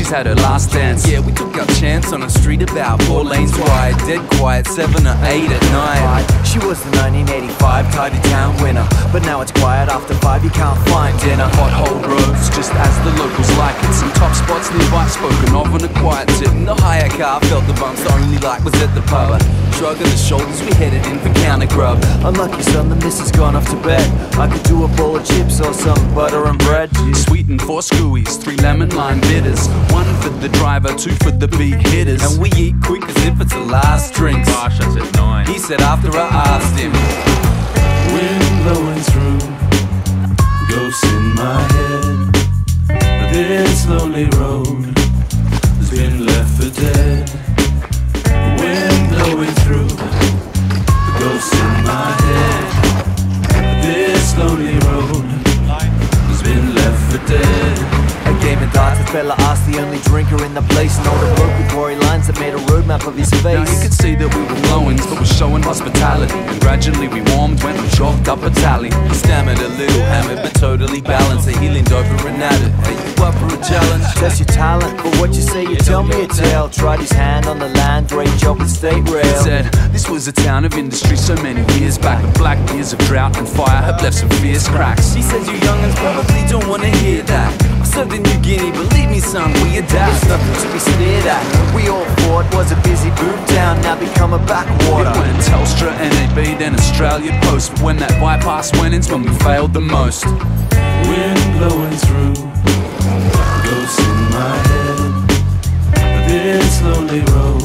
she's had her last dance. Yeah, we took our chance on a street about 4 lanes wide, dead quiet, 7 or 8 at night. She was the 1985 Tidy Town winner, but now it's quiet after 5, you can't find dinner. Pothole roads, just as the locals like it. Some top spots nearby, spoken of on a quiet tip. In the higher car, felt the bumps, the only light was at the pub. Shrugging the shoulders, we headed in for counter grub. Unlucky son, the missus gone off to bed. I could do a bowl of chips or some butter and bread. Sweet and 4 screwies, 3 lemon lime bitters, 1 for the driver, 2 for the beat hitters. And we eat quick as if it's the last drinks. Gosh, I said 9. He said after I asked him, wind blowing through, ghosts in my head. This lonely road has been left for dead. Wind blowing through, the ghosts in my head. This lonely road has been left for dead. A game of darts, the fella asked the only drinker in the place, and all the bloke with gory lines that made a roadmap of his face. now you could see that we were glowing, but we're showing hospitality. And gradually we warmed when we chalked up a tally. He stammered a little, hammered but totally balanced. He leaned over and added, are you up for a challenge? Test your talent, but what you say, you tell me a tale. Tried his hand on the land, great job with state rail. He said, this was a town of industry so many years back, but black years of drought and fire have left some fierce cracks. He says you young'uns probably don't wanna hear that. I served in New Guinea, believe me son, we adapt. It's nothing to be sneered at. We all thought was a busy boom town, now become a backwater. It went Telstra, NAB, then Australia Post. But when that bypass went in's when we failed the most. Wind blowing through, ghosts in my head. This lonely road